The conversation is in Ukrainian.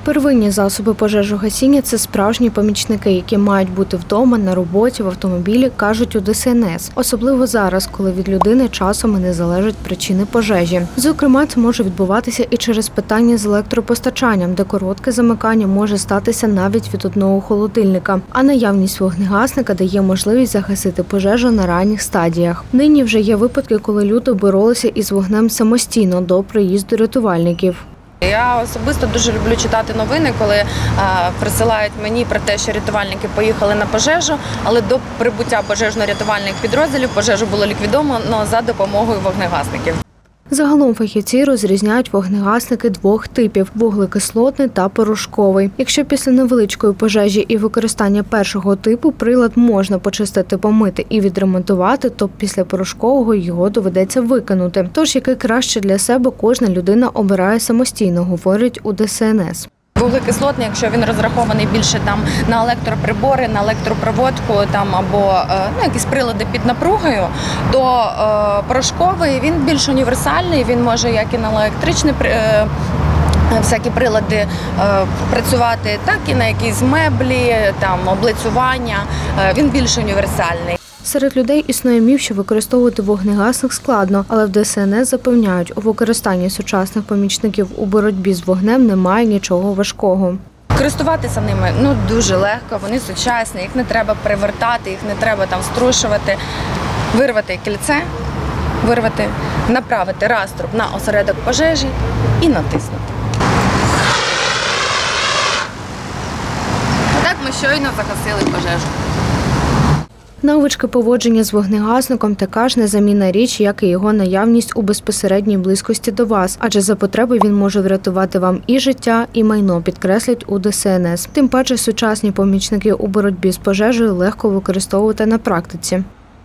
Первинні засоби пожежогасіння – це справжні помічники, які мають бути вдома, на роботі, в автомобілі, кажуть у ДСНС. Особливо зараз, коли від людини часом і не залежать причини пожежі. Зокрема, це може відбуватися і через питання з електропостачанням, де коротке замикання може статися навіть від одного холодильника. А наявність вогнегасника дає можливість загасити пожежу на ранніх стадіях. Нині вже є випадки, коли люди боролися із вогнем самостійно до приїзду рятувальників. Я особисто дуже люблю читати новини, коли присилають мені про те, що рятувальники поїхали на пожежу, але до прибуття пожежно-рятувальних підрозділів пожежу було ліквідовано за допомогою вогнегасників. Загалом фахівці розрізняють вогнегасники двох типів – вуглекислотний та порошковий. Якщо після невеличкої пожежі і використання першого типу прилад можна почистити, помити і відремонтувати, то після порошкового його доведеться викинути. Тож, який краще для себе, кожна людина обирає самостійно, говорять у ДСНС. Вуглекислотний, якщо він розрахований більше на електроприбори, на електропроводку або якісь прилади під напругою, то порошковий він більш універсальний, він може як і на електричні всякі прилади працювати, так і на якісь меблі, облицювання, він більш універсальний. Серед людей існує міф, що використовувати вогнегасник складно, але в ДСНС запевняють, у використанні сучасних помічників у боротьбі з вогнем немає нічого важкого. Користуватися ними дуже легко, вони сучасні, їх не треба перевертати, їх не треба струшувати. Вирвати кільце, направити раструб на осередок пожежі і натиснути. Так ми щойно загасили пожежу. Навички поводження з вогнегасником – така ж незамінна річ, як і його наявність у безпосередній близькості до вас, адже за потреби він може врятувати вам і життя, і майно, підкреслять у ДСНС. Тим паче сучасні помічники у боротьбі з пожежею легко використовувати на практиці.